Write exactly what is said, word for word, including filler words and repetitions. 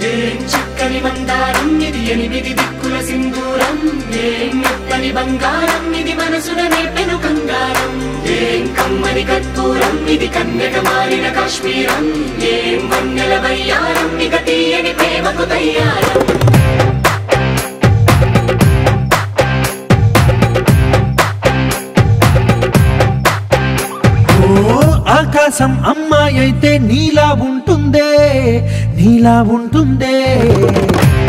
ఏం చక్కని మందారం ఇది ఎనిమిది దిక్కుల సింధూరం ఏం మెత్తని బంగారం ఇది మనసున నేపెను కంగారం ఏం కమ్మని కర్పూరం ఇది కన్యక మారిన కాశ్మీరం ఏం వన్నెల వయ్యారం ఇక తీయని ప్రేమకు తయ్యారం ఆకాశం అమ్మాయి అయితే నీలా ఉంటుందే నీలా ఉంటుందే